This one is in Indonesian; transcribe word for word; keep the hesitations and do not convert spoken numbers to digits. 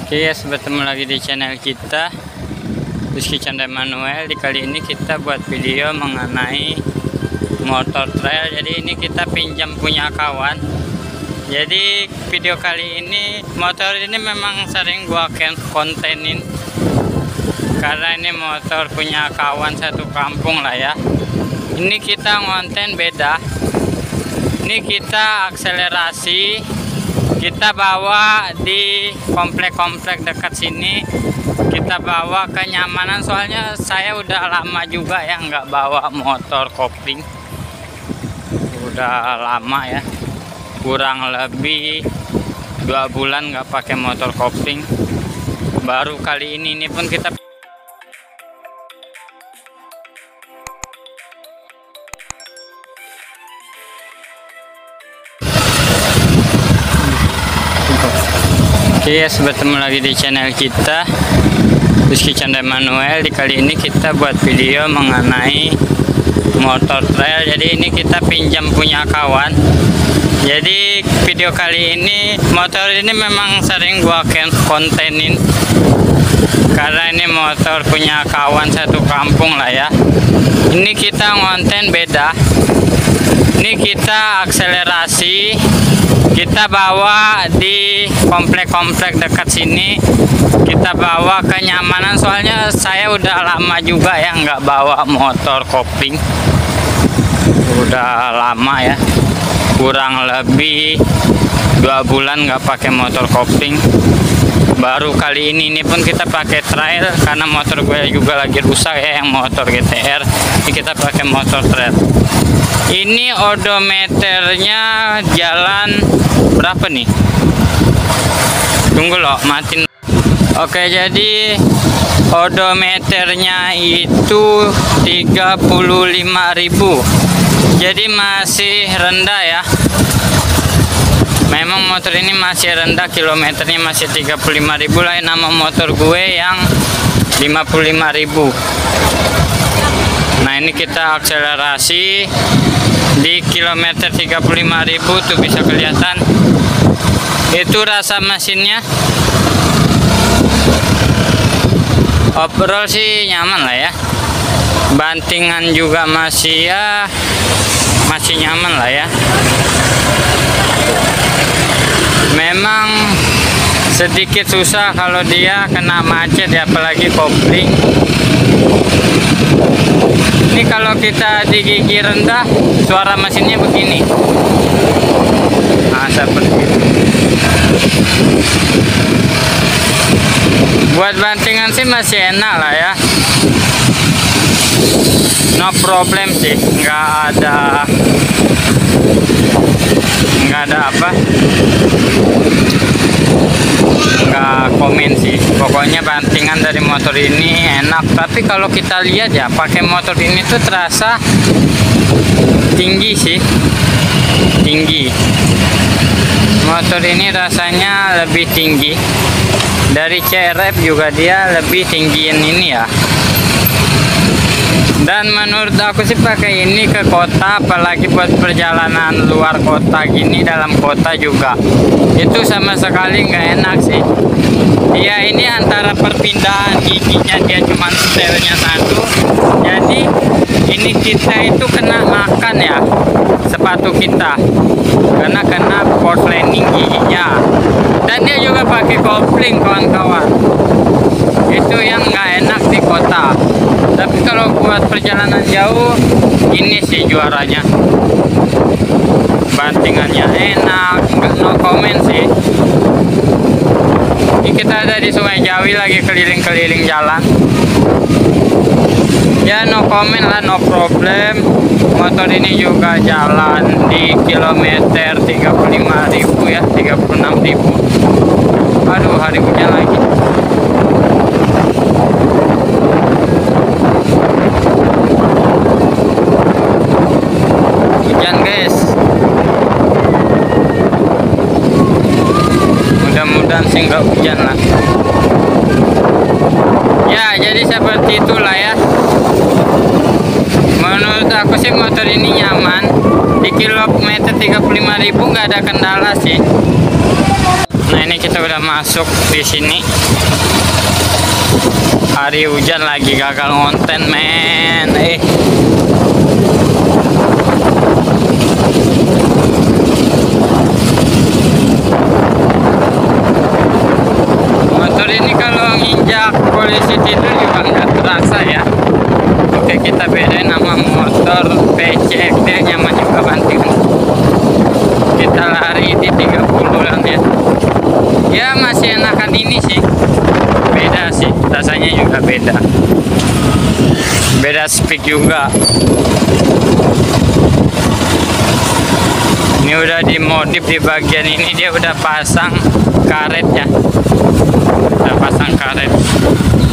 Oke ya, bertemu lagi di channel kita Rizky Chandra Manuel. Di kali ini kita buat video mengenai motor trail. Jadi ini kita pinjam punya kawan. Jadi video kali ini motor ini memang sering gua kontenin karena ini motor punya kawan satu kampung lah ya. Ini kita ngonten beda. Ini kita akselerasi, kita bawa di komplek-komplek dekat sini, kita bawa kenyamanan. Soalnya saya udah lama juga ya nggak bawa motor kopling, udah lama ya, kurang lebih dua bulan nggak pakai motor kopling. Baru kali ini ini pun kita Oke ya, bertemu lagi di channel kita Rizky Chandra Manuel. Di kali ini kita buat video mengenai motor trail. Jadi ini kita pinjam punya kawan. Jadi video kali ini motor ini memang sering gua kontenin karena ini motor punya kawan satu kampung lah ya. Ini kita ngonten beda. Ini kita akselerasi, kita bawa di komplek-komplek dekat sini, kita bawa kenyamanan. Soalnya saya udah lama juga ya nggak bawa motor kopling, udah lama ya, kurang lebih dua bulan nggak pakai motor kopling. Baru kali ini ini pun kita pakai trail karena motor gue juga lagi rusak ya, yang motor G T R. Ini kita pakai motor trail. Ini odometernya jalan berapa nih? Tunggu loh, matiin. Oke, jadi odometernya itu tiga puluh lima ribu. Jadi masih rendah ya. Memang motor ini masih rendah, kilometernya masih tiga puluh lima ribu. Lain nama motor gue yang lima puluh lima ribu. Nah, ini kita akselerasi di kilometer tiga puluh lima ribu tuh bisa kelihatan. Itu rasa mesinnya. Overall sih nyaman lah ya. Bantingan juga masih ya, masih nyaman lah ya. Memang sedikit susah kalau dia kena macet ya, apalagi kopling. Ini kalau kita di gigi rendah, suara mesinnya begini. Nah, seperti itu. Buat bantingan sih masih enak lah ya. No problem sih, nggak ada nggak ada apa nggak komen sih. Pokoknya bantingan dari motor ini enak. Tapi kalau kita lihat ya, pakai motor ini tuh terasa tinggi sih, tinggi. Motor ini rasanya lebih tinggi dari C R F juga, dia lebih tinggiin ini ya. Dan menurut aku sih pakai ini ke kota, apalagi buat perjalanan luar kota gini, dalam kota juga, itu sama sekali nggak enak sih. Ya ini antara perpindahan giginya dia cuma setelnya satu, jadi ini kita itu kena makan ya sepatu kita, karena kena portlining giginya. Dan dia juga pakai kopling kawan-kawan, itu yang nggak enak di kota. Tapi kalau buat perjalanan jauh, ini sih juaranya. Bantingannya enak, nggak no comment sih. Ini kita ada di Sungai Jawi, lagi keliling-keliling jalan. Ya no comment lah, no problem. Motor ini juga jalan di kilometer tiga puluh lima ribu ya, tiga puluh enam ribu. Aduh, hari hujan lagi. Hujan guys. Mudah-mudahan sih nggak hujan lah. Ya, jadi seperti itulah ya. Menurut aku sih motor ini nyaman. Di kilometer tiga puluh lima ribu nggak ada kendala sih. Nah, ini kita udah masuk di sini. Hari hujan lagi gagal ngonten men. Eh. Motor ini kalau nginjak polisi tidur juga nggak terasa ya. Oke, kita bedain nama motor P C X D, nyaman juga bantingan. Kita lari di tiga puluh lah ya. Ya masih enakan ini sih. Beda sih, rasanya juga beda. Beda speed juga. Ini udah dimodif di bagian ini, dia udah pasang karet ya. Udah pasang karet.